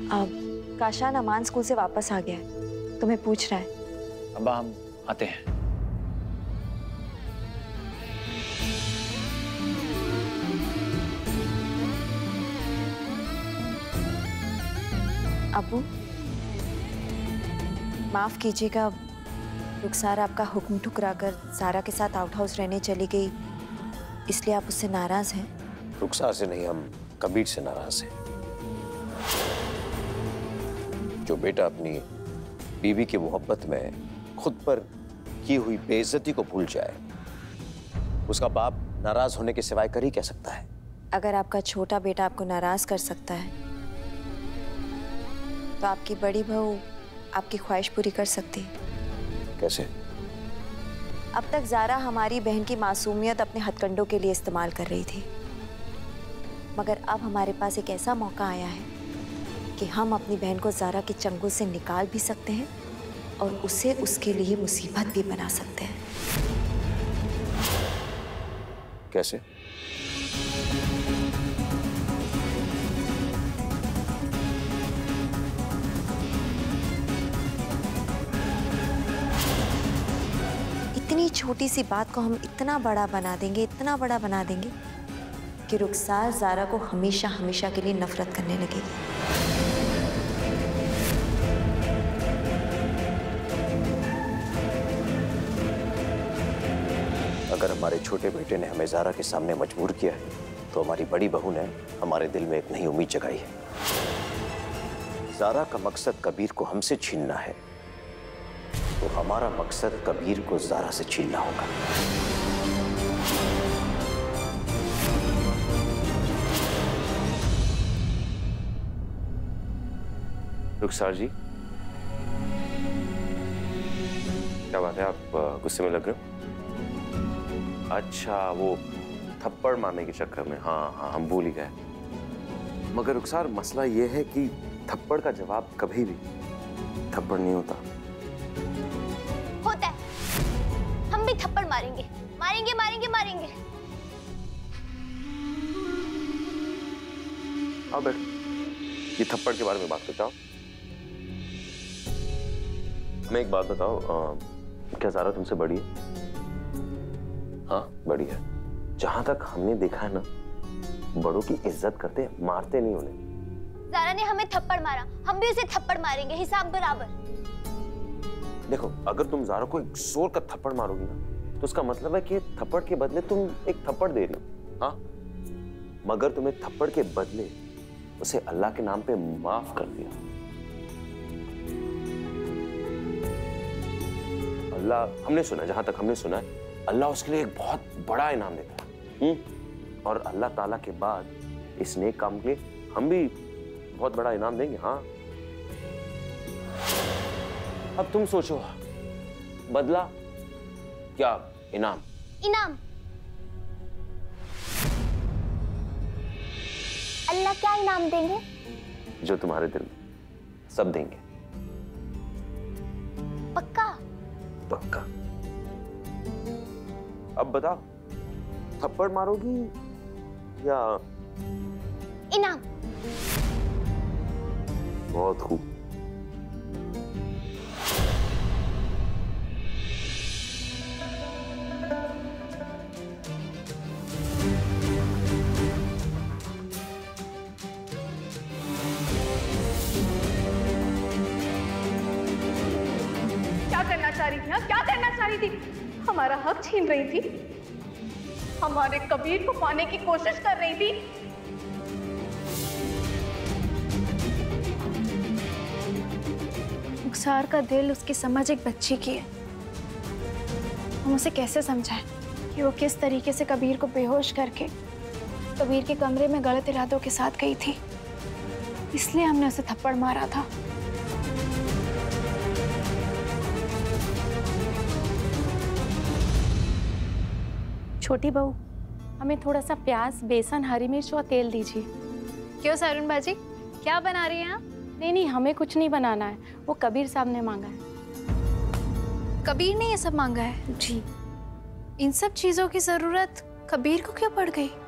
अब काशान अमान स्कूल से वापस आ गया है, तुम्हें पूछ रहा है। अब्बा हम आते हैं। अब्बू माफ कीजिएगा, रुखसार आपका हुक्म ठुकराकर ज़ारा के साथ आउट हाउस रहने चली गई, इसलिए आप उससे नाराज हैं? रुखसार से नहीं, हम कबीर से नाराज हैं। जो बेटा अपनी बीवी की मोहब्बत में खुद पर की हुई बेइज्जती को भूल जाए, उसका बाप नाराज होने के सिवाय कर ही क्या सकता है? अगर आपका छोटा बेटा आपको नाराज कर सकता है तो आपकी बड़ी बहू आपकी ख्वाहिश पूरी कर सकती है। कैसे? अब तक ज़ारा हमारी बहन की मासूमियत अपने हथकंडों के लिए इस्तेमाल कर रही थी, मगर अब हमारे पास एक ऐसा मौका आया है कि हम अपनी बहन को ज़ारा के चंगुल से निकाल भी सकते हैं और उसे उसके लिए मुसीबत भी बना सकते हैं। कैसे? इतनी छोटी सी बात को हम इतना बड़ा बना देंगे, इतना बड़ा बना देंगे कि रुखसार ज़ारा को हमेशा हमेशा के लिए नफरत करने लगेगी। अगर हमारे छोटे बेटे ने हमें ज़ारा के सामने मजबूर किया है, तो हमारी बड़ी बहू ने हमारे दिल में एक नई उम्मीद जगाई है। ज़ारा का मकसद कबीर को हमसे छीनना है, तो हमारा मकसद कबीर को ज़ारा से छीनना होगा। रुखसार जी, क्या बात है, आप गुस्से में लग रहे हो? अच्छा, वो थप्पड़ मारने के चक्कर में। हाँ हाँ, हम भूल ही गए। मगर रुखसार, मसला ये है कि थप्पड़ का जवाब कभी भी थप्पड़ नहीं होता। होता है, हम भी थप्पड़ मारेंगे, मारेंगे मारेंगे मारेंगे। आओ बैठ, ये थप्पड़ के बारे में बात करते हो। हमें एक बात बताओ, क्या ज़ारा तुमसे बड़ी है? हाँ बड़ी है। जहां तक हमने देखा है ना, बड़ों की इज्जत करते हैं, मारते नहीं उन्हें। ज़ारा ने हमें थप्पड़ मारा, हम भी उसे थप्पड़ मारेंगे, हिसाब बराबर। देखो, अगर तुम ज़ारा को एक जोर का थप्पड़ मारोगी ना, तो उसका मतलब है कि थप्पड़ के बदले तुम एक थप्पड़ दे रही हो। हाँ, मगर तुम्हें थप्पड़ के बदले उसे अल्लाह के नाम पे माफ कर दिया। अल्लाह, हमने सुना, जहां तक हमने सुना है, अल्लाह उसके लिए एक बहुत बड़ा इनाम देता है। और अल्लाह ताला के बाद इस नेक काम के लिए हम भी बहुत बड़ा इनाम देंगे। हाँ, अब तुम सोचो, बदला क्या इनाम? इनाम अल्लाह क्या इनाम देंगे? जो तुम्हारे दिल में, सब देंगे। पक्का? पक्का। अब बताओ, थप्पड़ मारोगी या इनाम? बहुत खूब। क्या करना चाह रही थी? हाँ, क्या करना चाह रही थी? हमारा हक छीन रही थी, हमारे कबीर को पाने की कोशिश कर रही थी। रुखसार का दिल, उसकी समझ एक बच्ची की है। हम उसे कैसे समझाएं कि वो किस तरीके से कबीर को बेहोश करके कबीर के कमरे में गलत इरादों के साथ गई थी, इसलिए हमने उसे थप्पड़ मारा था। छोटी बहू, हमें थोड़ा सा प्याज, बेसन, हरी मिर्च और तेल दीजिए। क्यों सरून बाजी, क्या बना रही हैं आप? नहीं नहीं, हमें कुछ नहीं बनाना है, वो कबीर साहब ने मांगा है। कबीर ने ये सब मांगा है? जी। इन सब चीजों की जरूरत कबीर को क्यों पड़ गई?